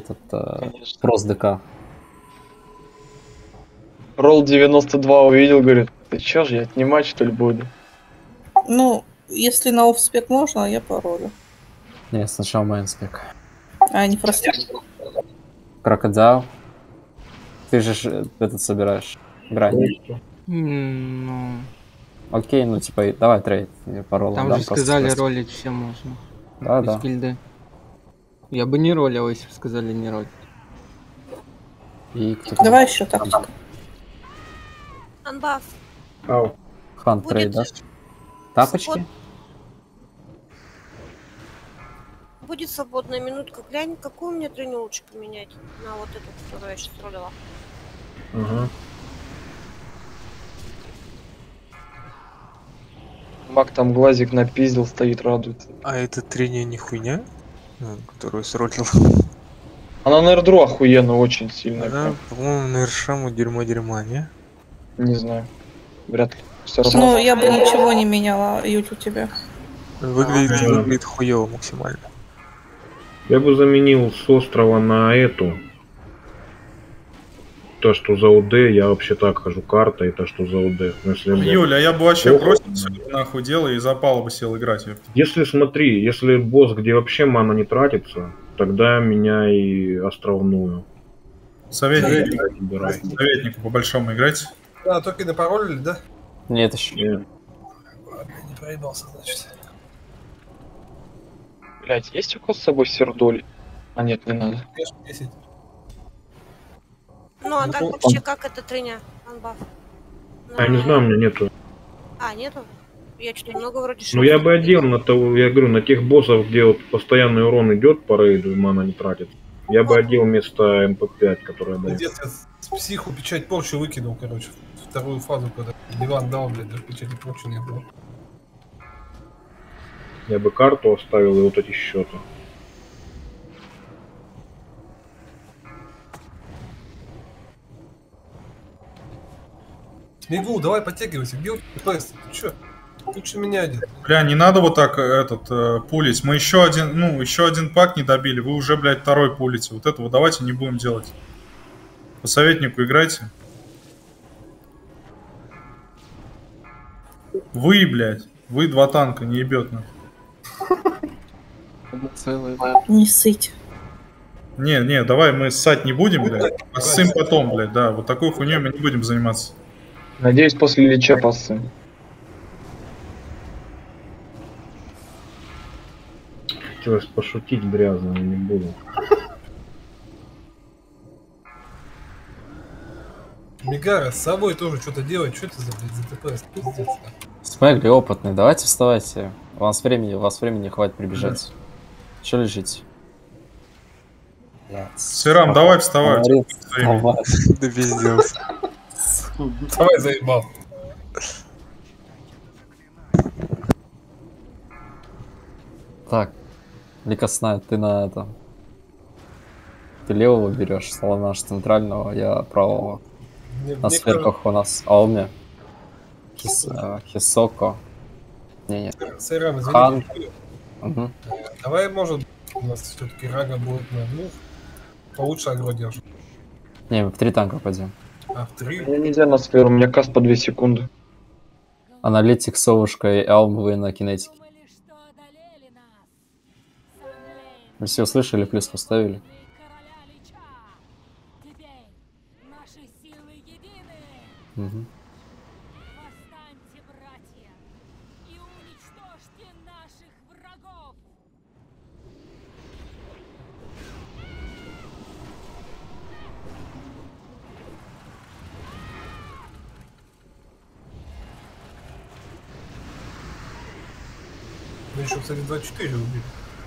этот прос ДК. Ролл 92 увидел, говорит, ты чё же, я отнимать что ли буду? Ну, если на офспек можно, я паролю. Не, сначала мейнспек. А, не прости. Крокодил. Ты же этот собираешь. Грани. Ну, Окей, ну типа, давай трейд. Пароль. там же сказали, ролить все можно. Да, Без да. гильды. Я бы не ролил, если бы сказали не ролить. И кто Давай еще тактика. Анбаф. Ау. Хан Будет трейд, да? Тапочки? Будет свободная минутка. Глянь, какую мне треню лучше поменять на вот эту, которую я сейчас ролила. Угу. Мак там глазик напиздил, стоит, радуется. А это трение не хуйня? Ну, которую сролил. Она на R2 охуенно, очень сильно. Она, по-моему, на Иршаму дерьма, не? Не знаю. Вряд ли. Все равно. Ну, я бы ничего не меняла, Ють, у тебя. Выглядит хуёво максимально. Я бы заменил с острова на эту. То, что за УД, я вообще так хожу, карта и то, что за УД. Юля, я бы вообще бросил все нахуй дело и запал бы сел играть. Если смотри, если босс, где вообще мана не тратится, тогда меня и островную. Советнику по большому играть. Да, только на пароль, да? Нет, еще. Нет. Ладно, не проебался, значит. Блять, есть у кого с собой сердоль? А нет, не надо. 10. Ну, а так вообще как это треня? Анбаф. А я не знаю, у меня нету. А, нету? Я что-то много вроде Ну я бы одел на того, я говорю, на тех боссов, где вот постоянный урон идет по рейду и мана не тратит. Я бы одел вместо МП5, которая дает. Я с психу печать порчи выкинул, короче, вторую фазу, когда диван дал, блядь, даже печати порчи не было. Я бы карту оставил и вот эти счеты. Мигу, давай подтягивайся, где у тебя поезд? Ты чё? Лучше меня один. Бля, не надо вот так пулить. Мы еще один пак не добили. Вы уже, блядь, второй пулите. Вот этого давайте не будем делать. По советнику играйте. Вы, блядь. Вы два танка, не ебет на. Не сыть. Не, давай мы ссать не будем, блядь. А ссым потом, блядь, да. Вот такой хуйней мы не будем заниматься. Надеюсь, после леча пасы. Хотелось пошутить грязно, но не буду. Мигара, с собой тоже что-то делать. Что это за, блядь, за ТПС? Пиздец. Смегли опытный, давайте вставайте. У вас времени хватит прибежать. Че лежите? Сирам, давай вставай. Да пиздец. Давай заебал. Так, Ликосна, ты на это. Ты левого берешь, Саланаш центрального, я правого. На сверках у нас Алме, Хисоко. Не. Сайрам, Хан. Угу. Давай, может, у нас все-таки Рага будет на двух. Получше агро держит. Не, мы в 3 танка пойдем. А, в 3? Мне нельзя на сферу, у меня каст по 2 секунды. Аналитик, Совушка и Алмовые на кинетике. Вы все услышали, плюс поставили. Угу. Мы еще, кстати, 24 убили.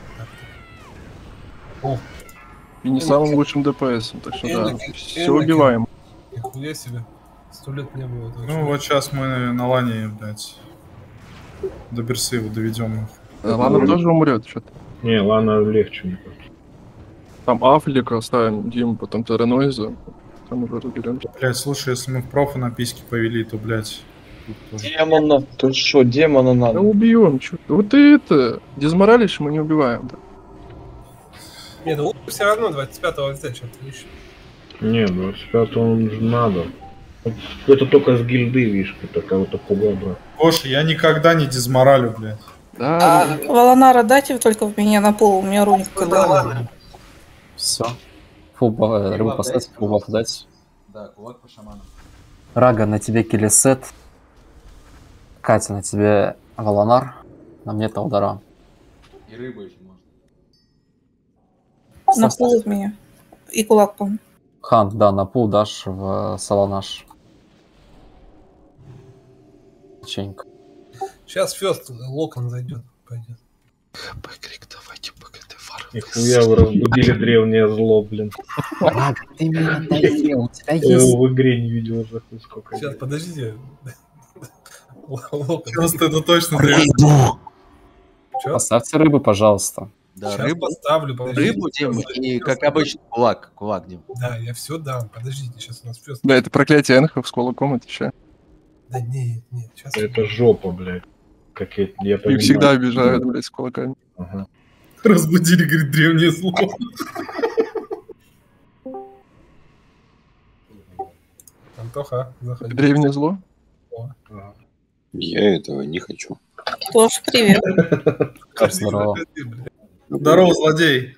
О. И не самым лучшим ДПС, так что да, все убиваем. Нихуя себе. 100 лет не было. Ну вот сейчас мы на лане, блядь, до Берсы его доведем. Лана тоже умрет, что-то. Не, Лана легче, мне кажется. Там Афлика оставим, Дим, потом Терренойза, там уже разберемся. Блядь, слушай, если мы в профа на письки повели, то, блядь... Демона, ты шо, демона надо? Да убьем, чё. Вот ты это, дезморалишь, мы не убиваем. Да. Нет, ну Все равно 25-го взять, что ты ищешь. Не, 25 он же надо. Это только с гильды, видишь, такая вот такого брат. Гоша, я никогда не дизморалю, блядь. Да, Волонара дайте только в меня на пол, у меня руник Да когда. ладно. Все. Рыбу поставьте, фулбаф дать. Да, кулак по шаману. Рага, на тебе килисет. Катя, на тебе Волонар. На мне Талдара. И рыбу еще можно. На пол в меня. И кулак, помню. Хан, да, на пул дашь в Саланаш. Печенька. Сейчас Фёст Локон зайдет, пойдет. Бэкрик, давайте бэкрик, Нихуя вы разбудили древнее зло, блин. Рага, ты меня доел, у тебя Я есть... его в игре не видел уже хуй сколько. Сейчас, подождите. Локон. Просто это точно древний. Чё? Поставьте рыбы, пожалуйста. Да, Сейчас рыбу, поставлю, подождите. рыбу, Дим, и как обычно, кулак, Дим. Да, я все дам. Подождите, сейчас у нас Фёст. да, это проклятие Энхов с кулаком отвечаю. Да нет, сейчас. Это жопа, блядь. Как я Их понимаю. всегда обижают, блядь, с кулаками. Ага. Разбудили, говорит, древнее зло. Антоха, заходи. Древнее зло? Я этого не хочу. Тоже привет. Здорово. Здорово, злодей.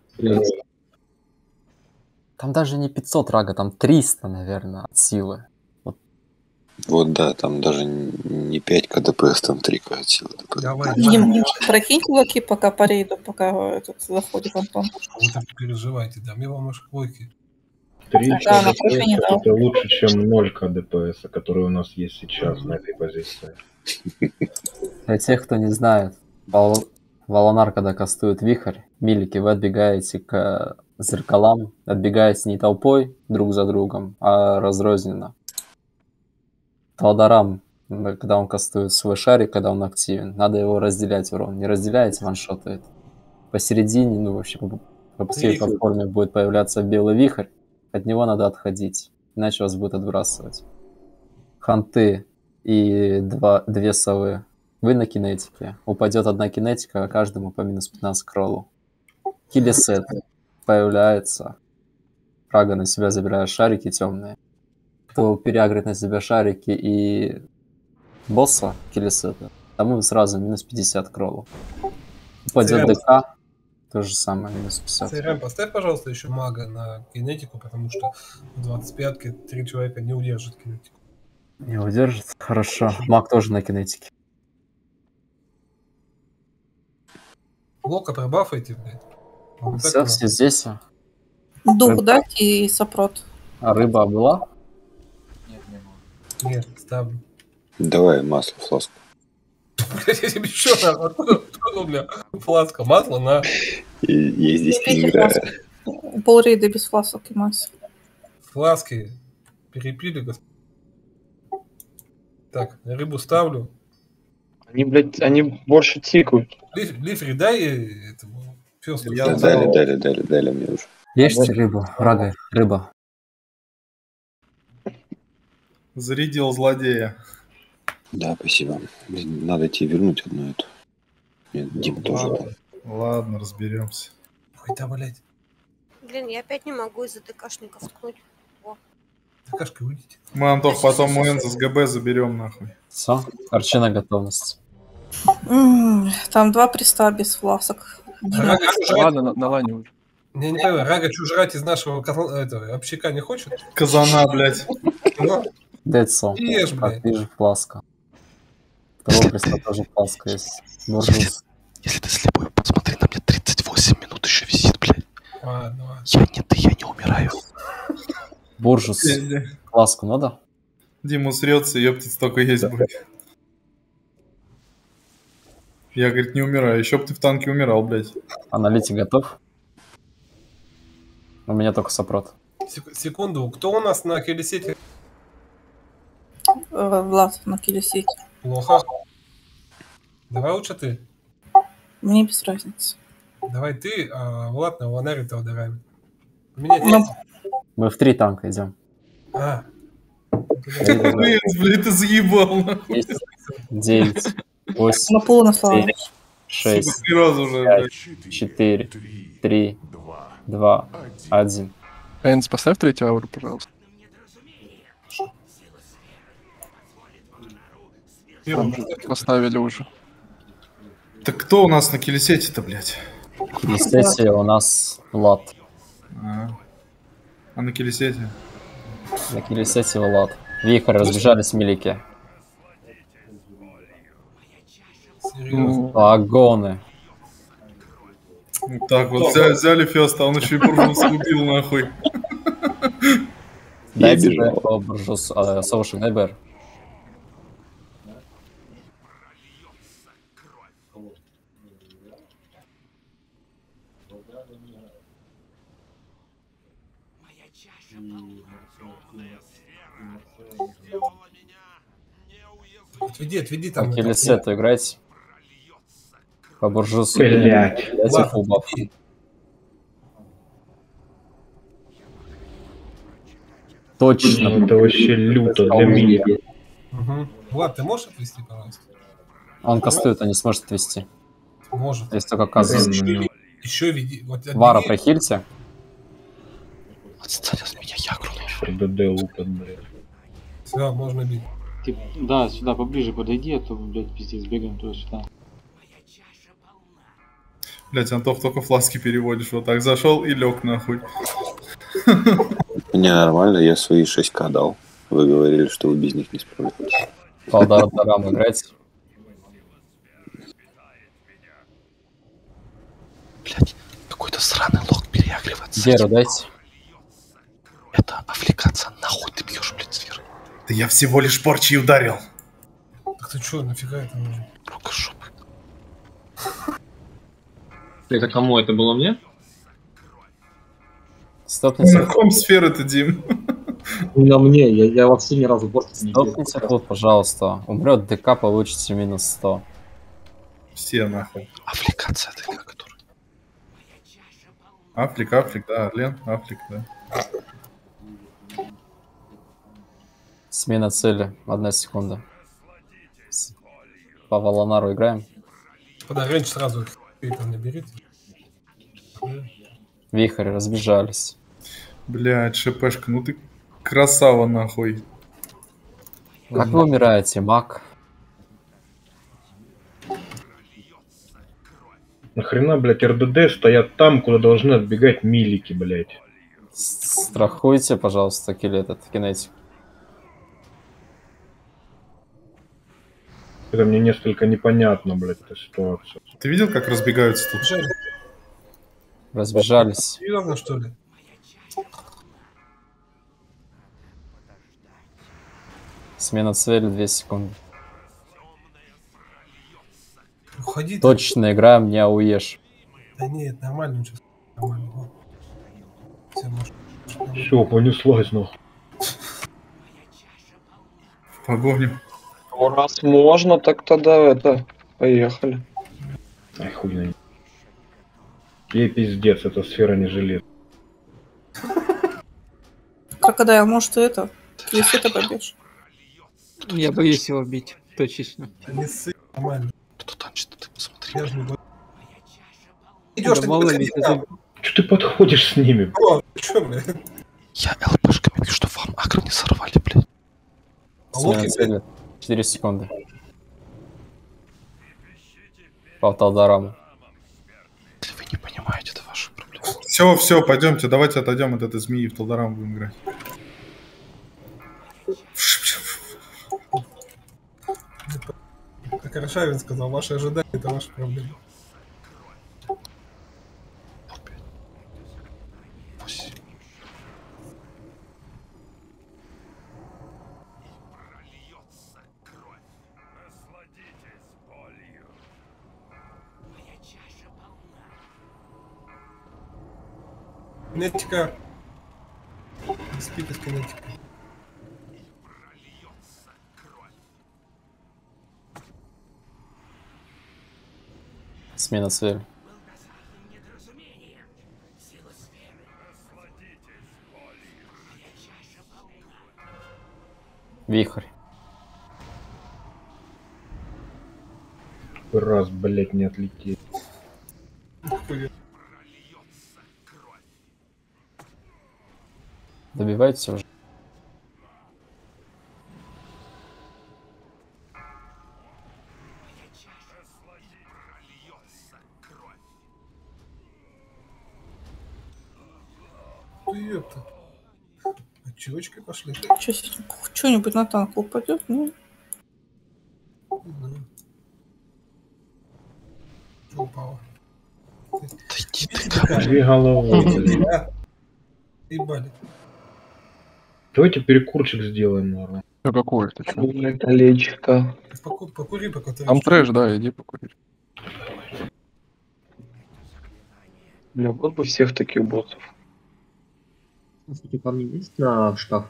Там даже не 500 рага, там 300, наверное, от силы. Вот да, там даже не 5 КДПС, там 3 силы ДПС. Давай, Дим, прокинь кулаки, пока по рейду, пока этот заходит Антон. вы так не переживайте, дам я вам аж клойки. 3 Да, на КДПС прошлый не дал. это лучше, чем 0 КДПС, который у нас есть сейчас на этой позиции. Для тех, кто не знает, Волонар, когда кастует вихрь, милики, вы отбегаете к зеркалам, отбегаете не толпой друг за другом, а разрозненно. Талдарам, когда он кастует свой шарик, когда он активен, надо его разделять урон. Не разделяете, ваншотает. Посередине, ну вообще по всей платформе будет появляться белый вихрь, от него надо отходить, иначе вас будет отбрасывать. Ханты и две совы. Вы на кинетике. Упадет одна кинетика, а каждому по минус 15 к роллу. Киллисет появляется. Рага, на себя забирая шарики темные. Кто переагрит на себя шарики и босса киллисета, тому сразу минус 50 к роллу. Упадет ДК, то же самое, минус 50. ЦРМ, поставь, пожалуйста, еще мага на кинетику, потому что в 25-ке 3 человека не удержит кинетику. Не удержит? Хорошо. Маг тоже на кинетике. Лока пробафайте, блядь. Все, все здесь. Дух дать и сопрот. А рыба была? Нет, не было. Нет, ставлю. Давай масло, фласку. Блядь, я тебе еще раз, откуда у меня фласка масла на... Я здесь не играю. Полрейда без фласок и масс. Фласки перепили, господи. Так, рыбу ставлю. Они, блядь, они больше тикают. Лифри, дай этому Фёсту. Дали мне уже. Ешьте рыбу, рага, рыба. Зарядил злодея. Да, спасибо. Блин, надо тебе вернуть одну эту. Нет, Дим тоже. Ладно, разберемся. Ой, да, блядь. Блин, я опять не могу из-за ТКшников ткнуть. ТКшкой уйдите. Мы, Антох, потом у Энза с ГБ заберем, нахуй. Все, арчина готовность. Там 2 приста без фласок. Ладно, на лане уже. Не понимаю, Рага жрать из нашего этого, общака не хочет? Казана, блядь. Децл. Ешь, блядь. Как вижу, фласка. Второго приста тоже фласка есть. Буржус. Если ты слепой, посмотри, на мне 38 минут еще висит, блядь. Ладно. Я не умираю. Буржус. Фласку надо? Дима срется, ёптить столько есть будет. Я, говорит, не умираю. Еще бы ты в танке умирал, блядь. Аналитик готов? У меня только сопрот. Секунду, кто у нас на киллисете? Влад на киллисете. Плохо. Давай лучше ты. Мне без разницы. Давай ты, а Влад на Ланаре-то ударами. Мы в 3 танка идем. А. Блин, ты заебал, нахуй. 9, 8, На полу наслал. 6, 5, 4, 3, 2, 1. Энс, поставь третью ауру, пожалуйста. Поставили уже. Так кто у нас на киллисете-то, блядь? В сессии у нас Влад. А на киллисете? На киллисете Влад. Вихрь, разбежались милики. Вагоны. Вот так вот взяли Феста, он еще и Бурбуса убил, нахуй. Дайте Буржус, Соушек, дай БР. Отведи там. По киллисету играйте. По Буржусу. Блять. Дайте фулбаф. Точно. Ну, это вообще люто для меня. Угу. Влад, ты можешь отвести, пожалуйста? Он кастует, а не сможет отвести. Может. Если только казус. Еще веди. Вот, Вара, прохильте. Отстань от меня, я огромный. РДД лупят, блядь. Все, можно бить. Ты, да, сюда поближе подойди, а то, блядь, пиздец, бегаем туда-сюда. Блять, Антох, только фласки переводишь. Вот так зашел и лег нахуй. Не, нормально, я свои 6к дал. Вы говорили, что вы без них не справитесь. Полдарам играть. Блять, какой-то сраный лог переагривается. Геру дайте. Это аффликация, нахуй ты бьешь, блядь, сферы. Да я всего лишь порчи ударил. Так ты что, нафига это нужно? Рукожопы. Это кому? Это было мне? Стопните. На ком сферы-то, Дим? На мне, я вообще ни разу борт не делал. Стопните флот, пожалуйста. Умрет ДК, получите минус 100. Все нахуй. Аффликация такая, которая. Африк, да, Орлен, Африк, да. Смена цели. 1 секунда. По Валанару играем. Подай рейндж сразу там наберите. Вихрь, разбежались. Блядь, ШПшка, ну ты красава нахуй. Как вы умираете, маг? Нахрена, блядь, РДД стоят там, куда должны отбегать милики, блядь. Страхуйте, пожалуйста, килл этот кинетик. Это мне несколько непонятно, блядь, эта ситуация. Ты видел, как разбегаются тут? Разбежались. Серьезно, что ли? Смена цели 2 секунды. Уходи. Точно играем, не ауешь. Да нет, нормально сейчас. Нормально. Вот. Все, может. Все, понеслась, нахуй. В погоню. Ну, раз можно, так тогда это... Поехали. Ай, хуйня. Ей пиздец, эта сфера не желез. Крокодайл, может, это? Киллисета побежишь? Я боюсь его бить, точечно. Не ссы, нормально. Кто танчит, ты посмотри. Я же не буду. Идешь, ты мало не ли, это... Че ты подходишь с ними? Че, блядь? Я ЛПшками бью, что вам агро не сорвали, блядь. Смена цели 4 секунды. По Талдараму. Если вы не понимаете, это ваша проблема. Все, пойдемте, давайте отойдем от этой змеи, в Талдарам будем играть. Как Аршавин сказал, ваши ожидания — это ваша проблема. Кинетика. Спит из кинетика. Смена цели. Вихрь. Раз, блядь, не отлететь. Добивайте уже. Ты ёпта. Очевочкой пошли. Сейчас что-нибудь на танк упадет, ну. Что упало? Две головы, блин. Ебали. Давайте перекурчик сделаем, наверное. Да какой ты чё? Колечко. Покури, пока ты... Там трэш, да, иди покурить. Бля, вот бы всех таких боссов. Камни есть на шкаф?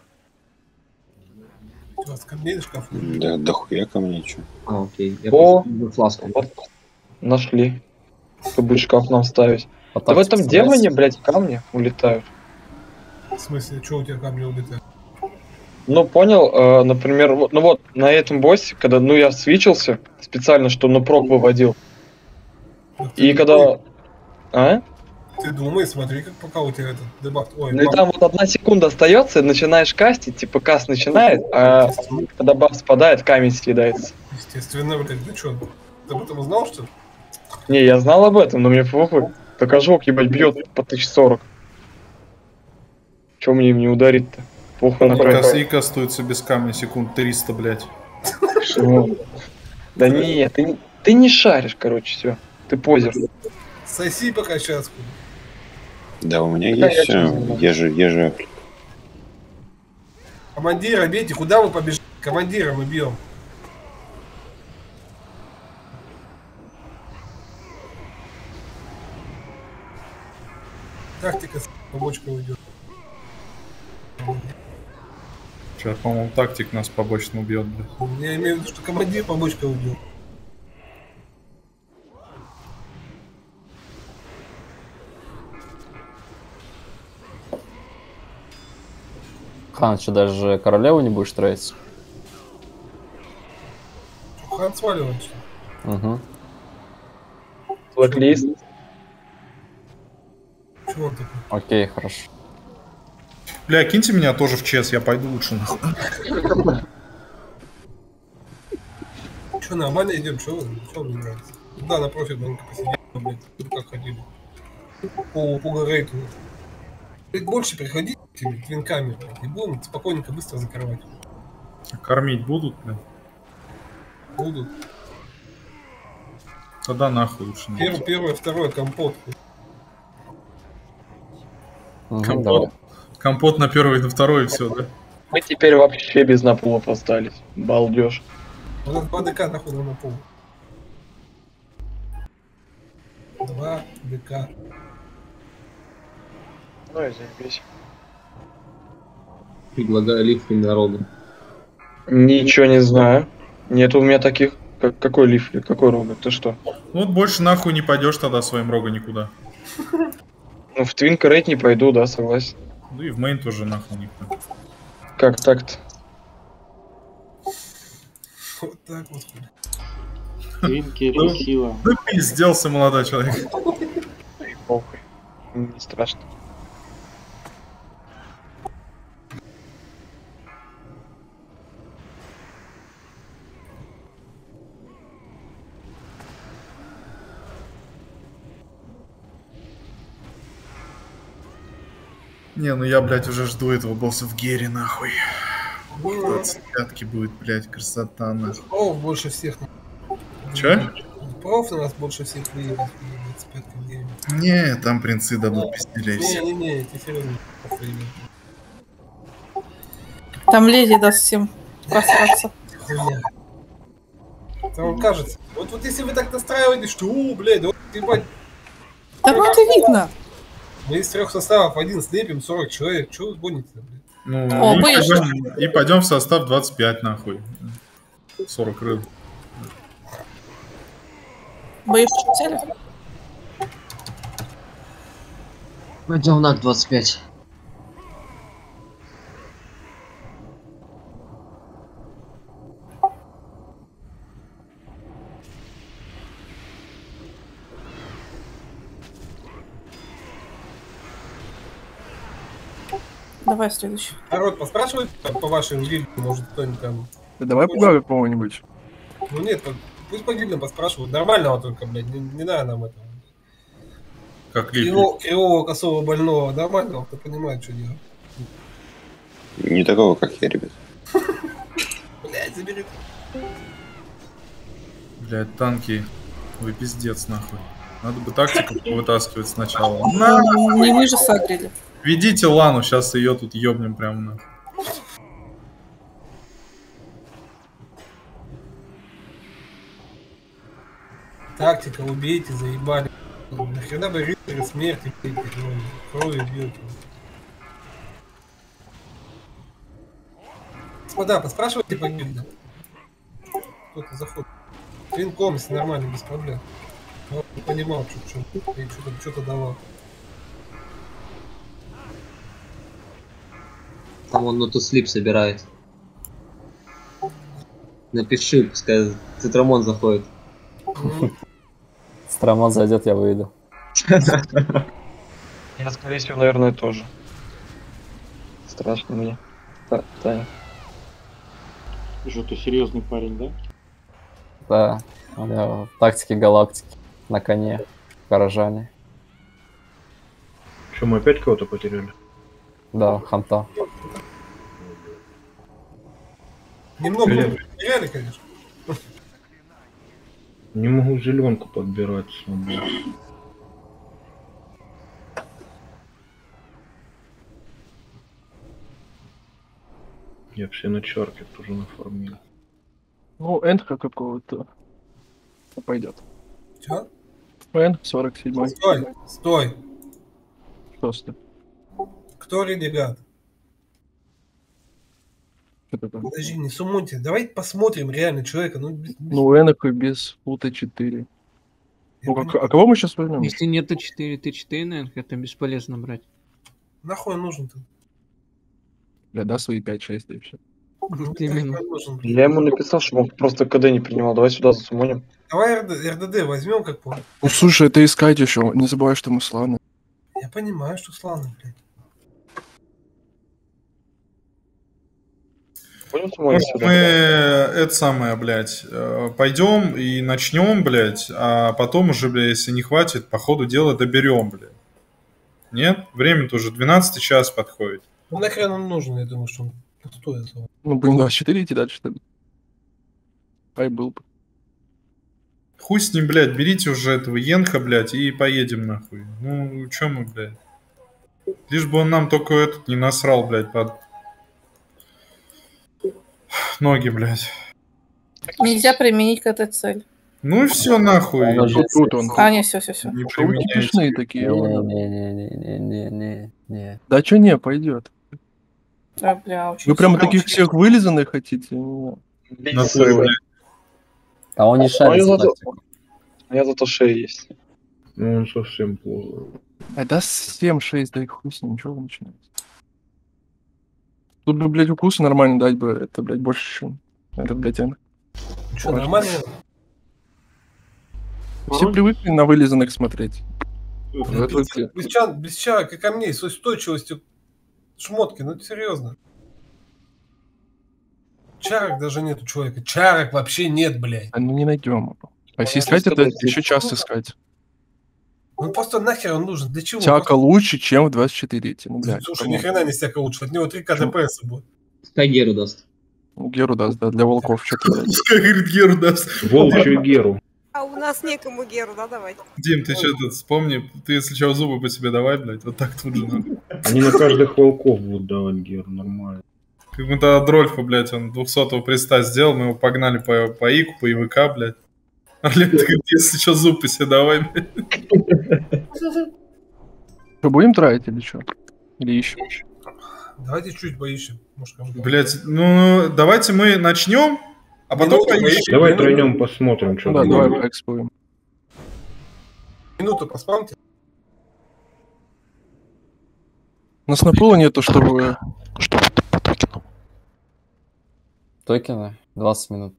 У вас камней шкаф? Да, дохуя камней, чё. А, окей. Я О, фласку. вот, нашли. Чтобы шкаф нам ставить. А Да в так этом собрать? демоне, блядь, камни улетают. В смысле, что у тебя камни улетают? Ну, понял, например, вот, ну вот, на этом боссе, когда, ну, я свичился специально, что на прок выводил. И когда... А? Ты думай, смотри, как пока у тебя этот дебаф... Ой, Ну и там вот 1 секунда остается, начинаешь кастить, типа каст начинает, а когда баф спадает, камень съедается. Естественно, блядь, ты что, ты об этом узнал, что ли? Не, я знал об этом, но мне похуй. Так ожог, ебать, бьет по 1040. Чё мне им не ударить-то? Похуй на край. И кастуется без камня секунд 300, блядь. Что? Да не, ты не шаришь, короче, все. Ты позер. Соси пока сейчас. Да, у меня Да, есть я все. Ежи. Командира бейте, куда вы побежали? Командира мы бьем. Тактика с побочкой уйдет. Сейчас, по-моему, тактик нас побочно убьет, блядь. Я имею в виду, что командир побочкой уйдет. Хан, что даже королеву не будешь тратить? Хан сваливает, что ли? Угу. Блэклист. Чего он такой? Окей, хорошо. Бля, киньте меня тоже в ЧС, я пойду лучше. Че, нормально идем? Что мне нравится? Да, на профиль маленько посидим, блядь. Тут как ходили. По рейту. Больше приходите этими твинками, блядь, и будем спокойненько, быстро закрывать. Кормить будут, бля? Будут. Тогда нахуй лучше. Первое, второе, компот. Компот на первый и на второй, и все, да? Мы теперь вообще без наплов остались. Балдеж. У нас 2 ДК нахуй на пол. 2 ДК. Ну и заебись. Предлагаю лифты народу. Ничего не знаю. Нет у меня таких. Какой лифли? Какой рога? Ты что? Вот больше нахуй не пойдешь тогда своим рога никуда. Ну в Твинка рейд не пойду, да, согласен. Да и в мейн тоже нахуй никуда. Как так-то? Вот так вот. Твинки, ресила. Ну пизделся, молодой человек. Похуй. Не страшно. Не, ну я, блядь, уже жду этого босса в Гере, нахуй. 25-ки будет, блядь, красота, нахуй. Проф больше всех. Че? Проф на нас больше всех выиграет. 25 гейм. Не, там принцы дадут пиздюлей все. Не, эти серьезно. Там леди даст всем просраться. Хуйня. Это вам кажется. Вот если вы так настраиваете, что, блядь, вот, ебать. Да ну это видно. Мы из 3 составов один слепим, 40 человек. Чего вы гоните, блядь? Ну, и пойдем в состав 25, нахуй. 40 рыб. Боишь цели? Пойдем на 25. Давай следующий. Народ, поспрашивай по вашим гильдам, может кто-нибудь там... Да давай пугаю кого-нибудь. Ну нет, пусть по гильдам поспрашивают. Нормального только, блядь, не надо нам этого. Как кривого, косого, больного, нормального, кто понимает, что делать. Не такого, как я, ребят. Блядь, забери. Блядь, танки. Вы пиздец, нахуй. Надо бы тактику вытаскивать сначала. Не ниже сагрили. Ведите Лану, сейчас ее тут ёбнем прямо нахуй. Тактика, убейте, заебали. Нахрена вы рыцари смерти пейте, кровью бьете. Господа, поспрашивайте по гильдам. Кто-то заходит. Клинком, если нормально, без проблем. Он не понимал, что-то давал. Там он нотуслип собирает. Напиши, пускай Цитрамон заходит. Цитрамон зайдет, я выйду. Я, скорее всего, наверное, тоже. Страшно мне. Таня. Что, ты серьезный парень, да? Да, у меня в тактике галактики. На коне. В горожане. Что, мы опять кого-то потеряли? Да, ханта. Немного потеряли, конечно. Не могу зеленку подбирать свободу. Я все на чарке тоже нафармил. Ну, энтха какого-то пойдет. Чё? Эн 47. Стой. Что стой? Кто ренегат? Что такое? Подожди, не суммуйте. Давайте посмотрим реально человека. Ну, энок и без фута 4. Ну, а кого мы сейчас возьмем? Если нету 4 Т4 на энк, это бесполезно брать. Нахуй нужен-то? Бля, да, свои 5-6 и все. Именно. Я ему написал, чтобы он просто КД не принимал. Давай сюда засумоним. Давай РДД возьмем, как помню. Ну, слушай, это искать еще. Не забывай, что мы славны. Я понимаю, что славно, блядь. Может, мы это самое, блядь, пойдем и начнем, блядь, а потом уже, блядь, если не хватит, по ходу дела доберем, блядь. Нет? Время-то уже 12 час подходит. Ну, нахрен он нужен, я думаю, что он пустое. Ну, будем 24 идти дальше, что ли? Ай, был бы. Хуй с ним, блядь, берите уже этого Йенха, блядь, и поедем нахуй. Ну, чё мы, блядь? Лишь бы он нам только этот не насрал, блядь, под ноги, блядь. Нельзя применить КТ-цель. Ну и все нахуй. Тут он. А, не, все. Не Что вы типичные такие? Не. Да чё не, пойдет. Да, бля, очень Вы прямо сложно. таких всех вылизанных хотите? А он не шарит за тактику. У меня зато шея есть. Ну, он совсем плохо. А да 7-6, да и хуй с ним, ничего вы начинаете. Тут бы, блядь, укусы нормально дать бы, это, блядь, больше, чем этот, блядь, энк. Что, нормально? Все привыкли на вылизанных смотреть. Отвыкли. Без чарок и камней, с устойчивостью шмотки, ну серьезно. Чарок даже нет у человека. Чарок вообще нет, блядь. А ну не найдем. А если искать, это еще час искать. Ну просто нахер он нужен? Для чего? Всяко лучше, чем в 24 эти. Ну, блядь, Слушай, ни хрена не всяко лучше. От него 3 КДПС будет. Пускай Геру даст. Геру даст, да, для волков что-то. Пускай, говорит, Геру даст. Волчью Геру. А у нас некому Геру, да, давай. Дим, ты что тут вспомни, ты если что, зубы по себе давай, блядь, вот так тут же надо. Они на каждых волков будут давать Геру, нормально. Как мы тогда Дрольфа, блядь, он 200-го приста сделал, мы его погнали по ИКу, по ИВК, блядь. Орлен, ты говорит, если что, зуб по себе давай, блядь. Что, будем тратить или что? Или ищем? Давайте чуть поищем. Блядь, ну давайте мы начнем, а потом поищем. Давай тройнем посмотрим, что да, давай поэкспуем. Минуту поспамьте. У нас на пола нету, чтобы... Что по токену? Токены 20 минут.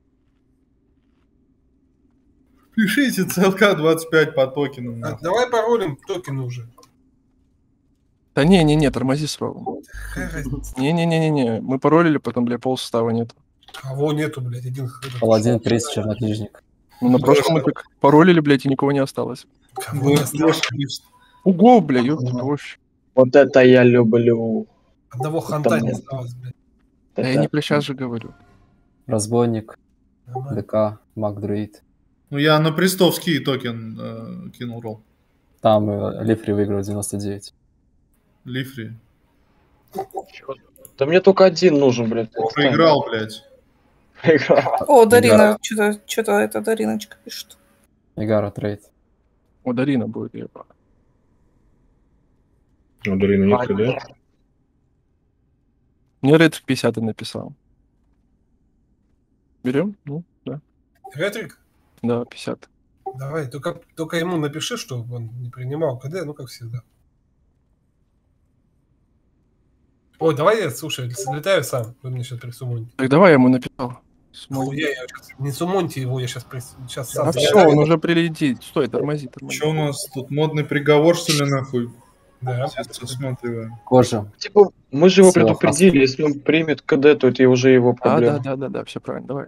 Пишите ЦЛК 25 по токенам. Давай паролем токены уже. Да не, тормози сразу. Не, мы паролили, потом, бля, полсостава нет. Кого нету, блядь, один. Паладин, приз, чернокнижник. Ну, на прошлом мы так паролили, блядь, и никого не осталось. Кого не осталось? Ого, бля, ёпта, вообще. Вот это я люблю. Одного ханта не осталось, блядь. Да я не про сейчас же говорю. Разбойник, ДК, маг-друид. Ну, я на престовский токен кинул ролл. Там Лифри выиграл 99. Лифри. Да мне только один нужен, блядь. Проиграл, блядь. Проиграл. О, Дарина, что-то это Дариночка пишет. Игара трейд. У Дарина будет, ебать. У Дарина нет КД? Мне Ред в 50 написал. Берем? Ну, да. Ретрик? Да, 50. Давай, только ему напиши, чтобы он не принимал КД, ну как всегда. Ой, давай я, слушай, слетаю сам, вы мне сейчас присумоните. Так давай я ему написал. Хуя, я сейчас, не сумоньте его, я сейчас сам. А все, он уже прилетит. Стой, тормози. Что у нас тут, модный приговор, что ли, нахуй? Да. Сейчас осматриваем. Кожа. Типа, мы же его Всё, предупредили, если он примет КД, то это уже его проблема. Да, все правильно, давай.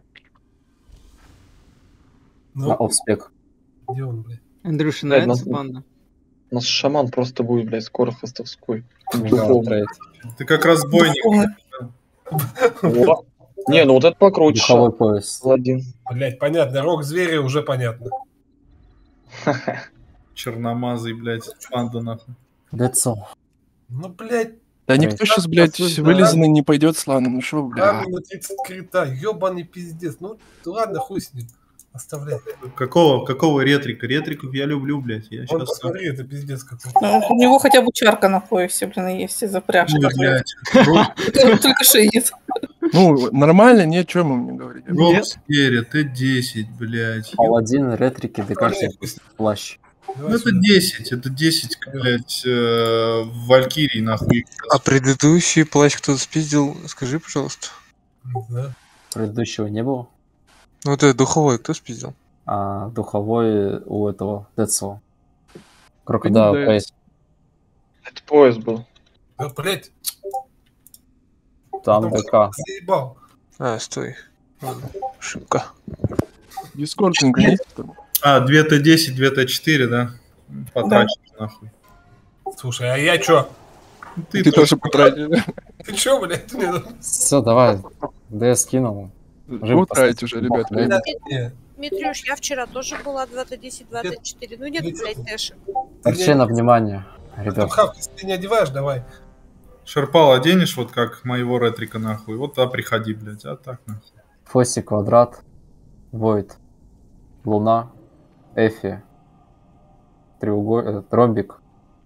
Ну, На офспек. где он, блядь? Андрюша, Блядь, нравится банда? У нас шаман просто будет, блядь, скоро хостовской. Игара трейд. Ты как разбойник. О, не, ну вот это покруче. Духовой пояс. Паладин. Блядь, понятно, рог зверя уже понятно. Черномазый, блядь, панда, нахуй. Децо. Ну, блядь. Да никто сейчас, блядь, вылизанный не пойдет с ланом. Ну что, блядь. Камень на 30 крита, ёбаный пиздец. Ну, ладно, хуй с ним. Оставляй. Какого ретрика? Ретриков я люблю, блядь. Я Вон, сейчас... посмотри, это пиздец какой. Ну, у него хотя бы чарка на поясе, блин, есть из-за пряжки. Ой, блядь. Только шинец. Ну, нормально, нет, что ему мне говорить? Роксфере, Т10, блядь. Паладин, ретрики, ДК, плащ. Ну, это 10, блядь, Валькирий, нахуй. А предыдущий плащ кто-то спиздил, скажи, пожалуйста. Да. Предыдущего не было. Ну, это духовой кто спиздил? А духовой у этого Децо. Крокодил пояс. Это пояс был. Да, блядь. Там ДК. Заебал. А, стой. Ошибка. Дискординг есть? А, 2 Т10, 2 Т4, да? Потрачено, нахуй. Слушай, а я чё? Ты тоже потратил. Ты чё, блядь? Все, давай. ДС кинул. Вы тратите уже, ребят. Митрюш, я вчера тоже была 2Т10, 2Т4. Ну нет, блядь, Тэши. Торчи на внимание, Там ребят. хавки, если ты не одеваешь, давай. Шерпал оденешь, вот как моего ретрика, нахуй. Вот туда приходи, блядь, а так, нахуй. Фоси, квадрат, Войд, Луна, Эфи, ромбик,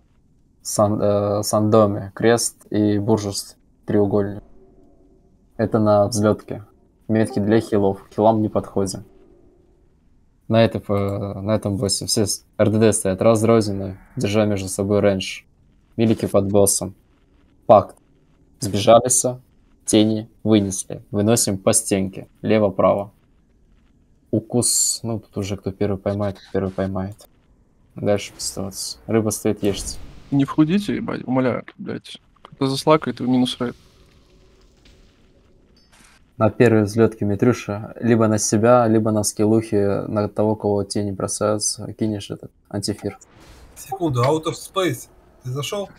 Сандоме, крест и буржус, треугольник. Это на взлетке. Метки для хилов. К хилам не подходим. На этом боссе все РДД стоят разрозненно, держа между собой рейндж. Милики под боссом. Пакт. Сбежались, тени вынесли. Выносим по стенке. Лево-право. Укус. Ну, тут уже кто первый поймает, тот первый поймает. Дальше пистолет. Рыба стоит, ешьте. Не входите, ебать, умоляю, блядь. Кто заслакает, в минус рейд. На первой взлетке Митрюша либо на себя, либо на скиллухе, на того, кого тени бросаются, кинешь этот антифир. Секунду, out of space. Ты зашел?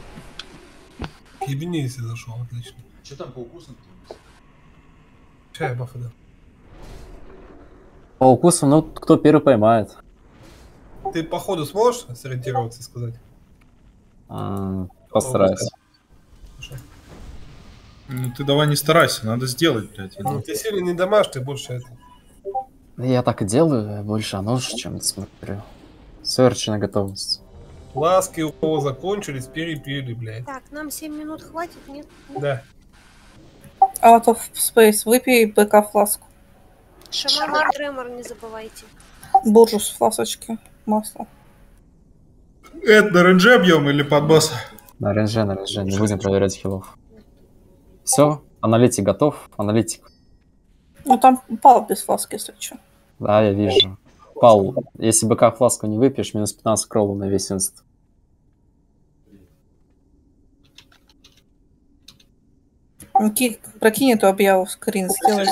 К ебени, если зашел, отлично. Что там по укусам? Чай, бафы, да. По укусу, ну, кто первый поймает. Ты по ходу сможешь сориентироваться и сказать? Постараюсь. Ну ты давай не старайся, надо сделать, блядь. Ну ты сильно не дамажь, ты больше это. Я так и делаю, больше нож, чем смотрю. Серч на готовность. Ласки у кого закончились, перепили, блядь. Так, нам 7 минут хватит, нет? Да. Out of space. Выпей БК фласку. Шаман Тремор не забывайте. Буржус фласочки. Масло. Это на ренже бьем или под босса? На ренже, не будем проверять хилов. Все, аналитик готов, аналитик. Ну там пал без фласки, если что. Да, я вижу. Пал, если БК фласку не выпьешь, минус 15 кроллов на весь инст. Прокинь эту объяву, скрин сделай.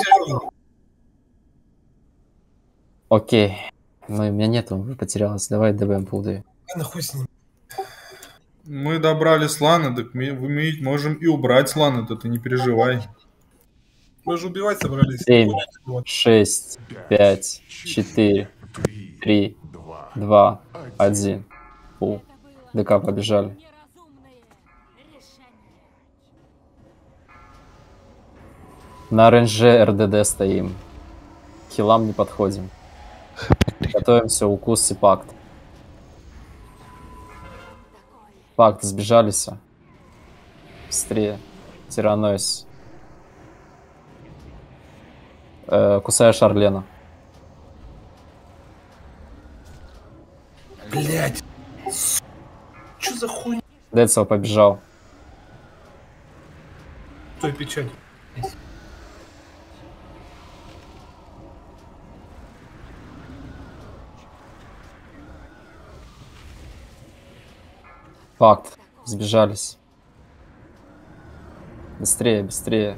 Окей. Ну, у меня нету, потерялась. Давай ДБМ пулдей. Нахуй с ним. Мы добрали сланы, так мы можем и убрать сланы, ты не переживай. Мы же убивать собрались. 7, 6, 5, 4, 3, 2, 1. Фу. ДК побежали. На РНЖ РДД стоим. К хилам не подходим. Готовимся, укус и пакт. Пакт, сбежались. Быстрее. Тиранойс. Кусаешь Орлена. Блять. Чё за хуйня? Децл побежал. Стой, печать. Факт. Сбежались. Быстрее, быстрее.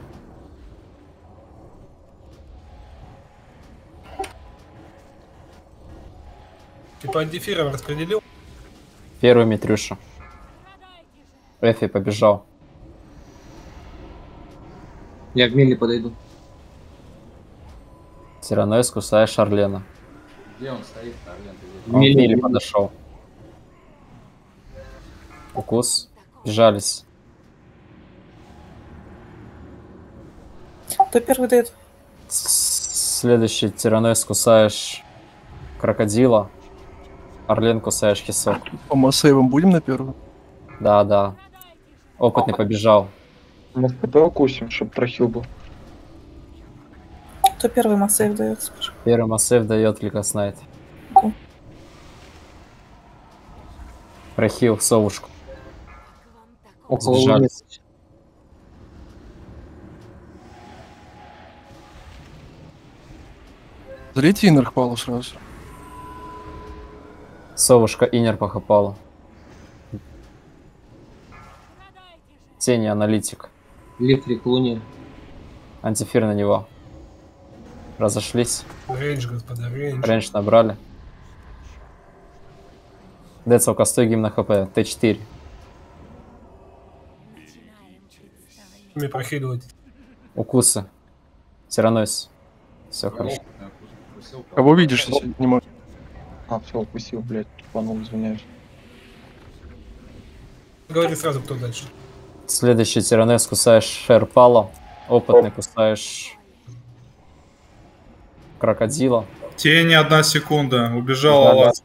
Ты по антифирам распределил? Первый Митрюша. Эфи побежал. Я к Милли подойду. Тиранойс, кусаешь Орлена. Где он стоит, Орлен? Он к Милли подошел. Укус. Бежались. Кто первый дает? Следующий Тиранойс, кусаешь Крокодила. Орлен, кусаешь Хисок. По массейвам будем на первую? Да, да. Опытный побежал. Мы в ПП укусим, чтобы прохил был. Кто первый массейв дает, скажи? Первый массейв дает Ликоснайт. Прохил совушку. Около Сбежались. Залейте инер хвалу сразу. Совушка инер похапала. Тени аналитик. Лифрик, Луни. Антифир на него. Разошлись. Рейндж, господа, рейндж. Рейндж набрали. Децл, костой гимн на хп. Т4. Мне прохиливать. Укусы. Тиранойс. Все хорошо. Кого видишь, если не можешь? А, все, укусил, блядь, тупанул, извиняюсь. Говори сразу, кто дальше. Следующий Тиранойс, кусаешь Шерпала. Опытный кусаешь Крокодила. Тени 1 секунда. Убежал Да, Алас.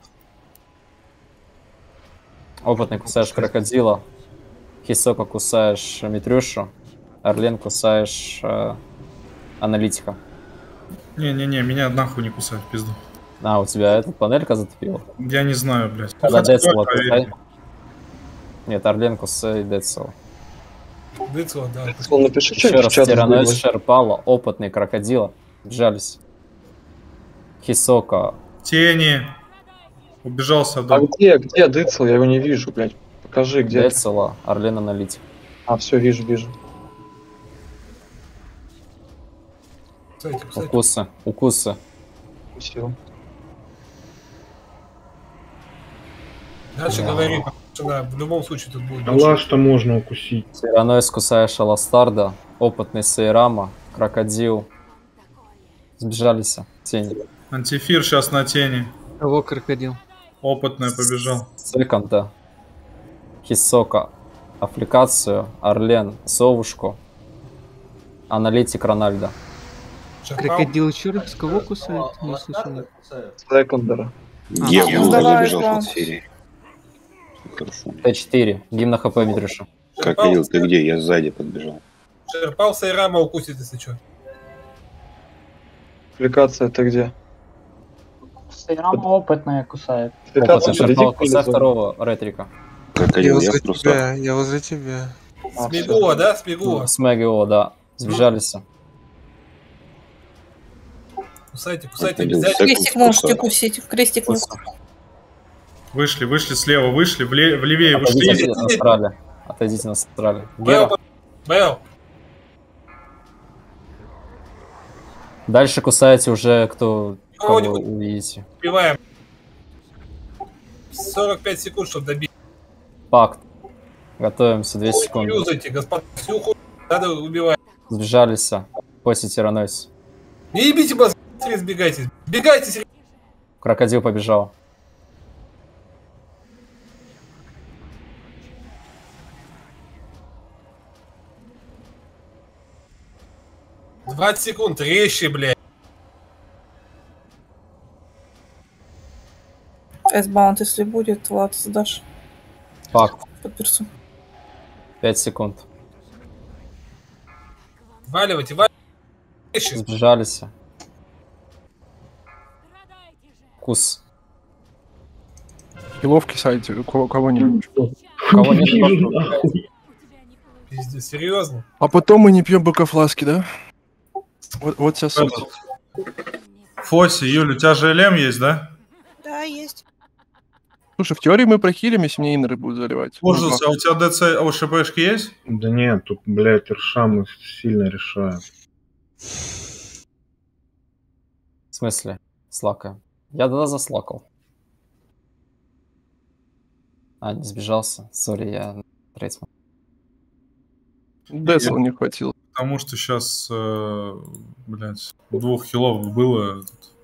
Опытный кусаешь Крокодила. Хисока кусаешь Митрюшу. Орлен кусаешь Аналитика. Не-не-не, меня нахуй не кусают, пизду. А, у тебя эта панелька затопила? Я не знаю, блядь. Тогда Хотя Децл давай кусай. проверим. Нет, Орлен кусай Децл. Децл, да. Напиши Еще что-нибудь раз в чат. Тиранойс, Шерпала, опытный Крокодила. Сжались. Хисока. Тени. Убежался в А дом. где Децл? Я его не вижу, блядь. Покажи, где. Децела, Орлен Аналитик. А, все, вижу. Кстати, Укусы, укусы. Укусил. Дальше говори, потому что да, в любом случае тут будет. Алаш-то можно укусить. Тиранойс, кусаешь Аластарда. Опытный Сейрама. Крокодил. Сбежались. Тени. Антифир сейчас на тени. Кого крокодил? Опытный побежал. Секонда. Хисока. Аффликацию. Орлен. Совушку. Аналитик Рональдо. Крокодил еще раз кого кусает? Не слышал. Нет. Секундера. Я Давай, забежал да. под серии. Хорошо. Т4. Гимн на ХП Митрюша. Крокодил, ты где? Я сзади подбежал. Шерпал Сайрама укусит, если что. Аппликация это где? Сайрама опытная кусает. Опытный Шерпал. Кусай второго ретрика. Крокодил, я просто... Я возле тебя. Смегуа, да? Смегуа. Смегуа, да. Сбежались. Кусайте, Крокодил, обязательно. Крестик можете кусить. Крестик не Вышли, слева вышли, влевее Отойдите ушли. на астрале. Отойдите на астрале. Гера. Бэл. Дальше кусаете уже, кого Кого-нибудь увидите. убиваем. 45 секунд, чтобы добить. Пакт. Готовимся, 2 Не секунды. юзайте, господа. Всю хуй надо убивать. Сбежались. После тиранойс. Не ебите бас, сбегайте. Бегайте, Крокодил побежал. — 20 секунд, резче, блядь. S-баунд, если будет, Влад, сдашь. Пакт. Подперсу. 5 секунд. Валивайте, валивайте. Сбежались. Кус. Хилов кисайте, кого-нибудь. Кого нет, Пиздец, серьезно? А потом мы не пьем бокафласки, да? Вот сейчас суть. Фоси, Юля, у тебя же ЛМ есть, да? Да, есть. Слушай, в теории мы прохилим, если мне иннеры будут заливать. Ужас, а у тебя ДЦ ОШБшки есть? Да нет, тут, блядь, Иршамы сильно решают. В смысле? Слака. Я тогда заслакал. А, не сбежался. Сори, я трейсман. Десла не хватило. Потому что сейчас, блядь, 2 хилов было.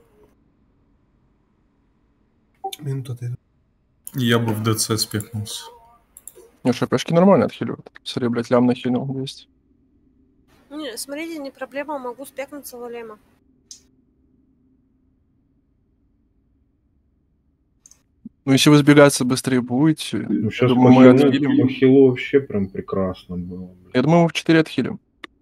Минута ты. Я бы в ДЦ спекнулся. Не, шапешки нормально отхиливают. Смотри, блядь, лям нахилил 200. Не, смотрите, не проблема, могу спекнуться в Алема. Ну, если вы сбегаться быстрее будете, Ну, я сейчас думаю, мы отхилим. по хилу вообще прям прекрасно было. Я думаю, мы в 4 отхилим.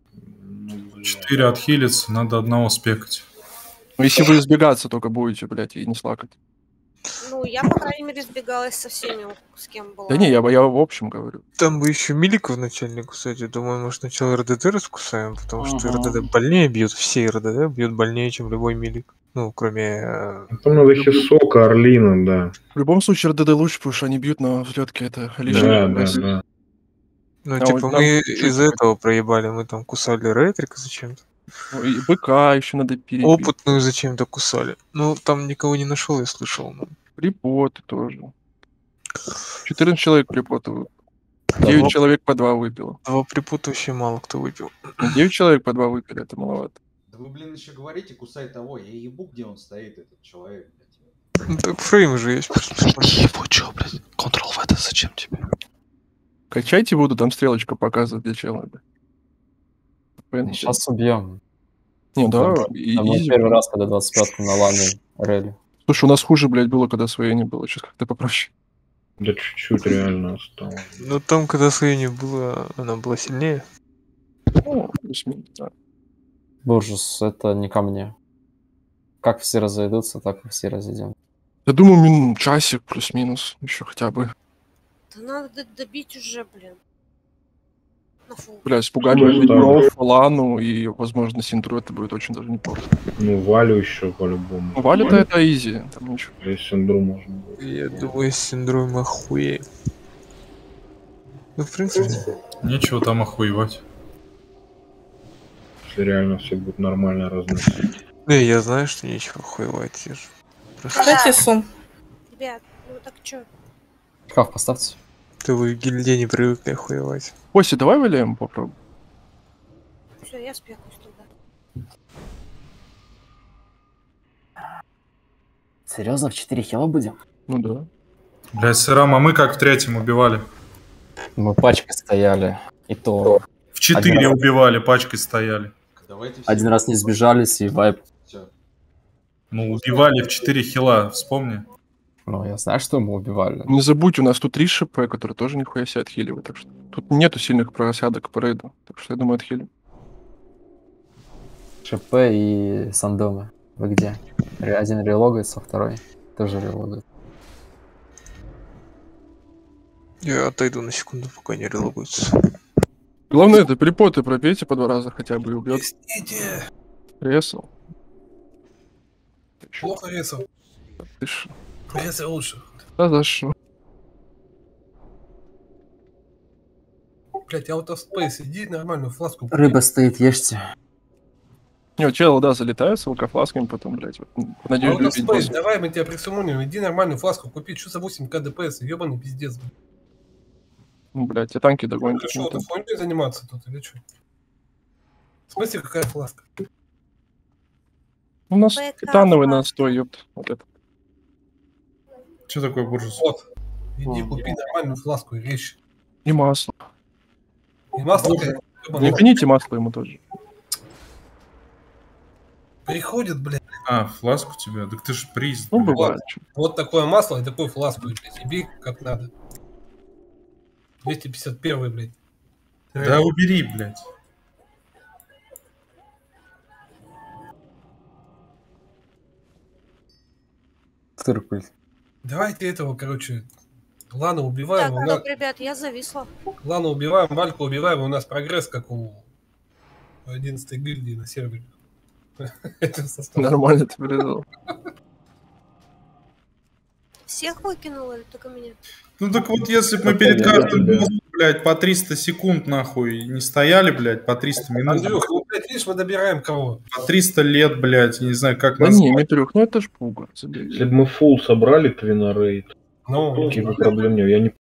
4 отхилиться, надо одного спекать. Ну, если вы избегаться только будете, блядь, и не слакать. Ну, я, по крайней мере, сбегалась со всеми, с кем была. Да не, я в общем говорю. Там бы еще Милика вначале не кусать. Я думаю, может, сначала РДД раскусаем, потому что РДД больнее бьют. Все РДД бьют больнее, чем любой Милик. Ну, кроме... Там надо еще сока, Орлина, да. В любом случае, РДД лучше, потому что они бьют на взлетке, это лишнее. Да. Ну, А типа, вот мы нам из-за этого проебали. Мы там кусали Ретрика зачем-то. Ну, и БК еще надо перебить. Опытную зачем-то кусали. Ну, там никого не нашел, я слышал. Ну. Припоты тоже. 14 человек припоты выпил. 9 человек по 2 выпило. 2 припота вообще мало кто выпил. 9 человек по 2 выпили, это маловато. Да вы, блин, еще говорите, кусай того. Я ебу, где он стоит, этот человек, блядь. Ну, так фрейм же есть. Его чё, блядь? Ctrl-V это зачем тебе? Качайте буду, там стрелочка показывает, где чела. Сейчас убьем. Не, да, мы первый раз, когда 25-ку на лане рели. Слушай, у нас хуже, блядь, было, когда своей не было. Сейчас как-то попроще. Да чуть-чуть реально осталось. Ну, там, когда своей не было, она была сильнее. Ну, плюс-минус, да. Буржус, это не ко мне. Как все разойдутся, так и все разойдем. Я думаю, часик плюс-минус еще хотя бы. Да надо добить уже, блин. На фул. Бля, с пуганием Ветров, Лану и, возможно, Синтру это будет очень даже неплохо. Ну, Валю еще по-любому. Ну, Валю-то это изи, там ничего. И Синдру можно будет. Я думаю, с синдромом охуеет. Ну, в принципе... Нечего там охуевать. Если реально все будет нормально разносить. Да, я знаю, что нечего охуевать. Я ж просто... Кстати, Сум. Ребят, ну так чё? Кав поставьте. Ты вы в гильдии не привыкли охуевать. Оси, давай вылеем попробуем. Все, я спекусь туда. Серьезно, в 4 хила будем? Ну да. Блядь, Сырам, а мы как в 3-м убивали? Мы пачкой стояли. И то... В 4 убивали, пачкой стояли. Один раз не сбежались и вайп. Ну, убивали в 4 хила, вспомни. Ну, я знаю, что мы убивали. Не забудь, у нас тут 3 ШП, которые тоже нихуя себе отхиливают. Так что тут нету сильных просядок по рейду. Так что я думаю, отхилим. ШП и Сандомы. Вы где? Один релогается, второй тоже релогает. Я отойду на секунду, пока не релогуются. Главное, это припоты пропейте по 2 раза хотя бы и убьет. Ресл. Плохо ресал. Ты шо? Ресал лучше. Да за что? Блять, я вот в спейс, иди нормальную фласку. Рыба стоит, ешьте. Не, чел, да, залетаю с алкофласками, потом, блядь, вот, надеюсь, Out of Space, давай мы тебя присумоним, иди нормальную фласку купить, что за 8к ДПС, ебаный пиздец. Ну, блядь, тебе танки догонят. Ты что, ты хуйней заниматься тут или что? В смысле, какая фласка? У нас титановый настой, ёпт. Вот это. Что такое буржус? Вот. Иди купи нормальную фласку и вещи. И масло. И масло. Не гоните масло ему тоже. Приходит, блядь. А, фласку тебе? Так ты же приз. Ну, бывает. Вот такое масло и такую фласку, блядь. И бей как надо. 251, блядь. Да убери, блядь. Тыркуль. Давайте этого, короче, Лана убиваем. Так, стоп, ребят, я зависла. Лана убиваем, Вальку убиваем, у нас прогресс, как у 11-й гильдии на сервере. Нормально ты придумал. Всех выкинула или только меня? Ну так вот, если бы мы перед каждым боссом, блядь, по 300 секунд, нахуй, не стояли, блядь, по 300 минут. Андрюх, ну, блядь, видишь, мы добираем кого? По 300 лет, блядь, я не знаю, как Да нас... не, Митрюх, ну это ж пуга. Если бы мы фул собрали Твинарейд, ну, никаких проблем нет. Я не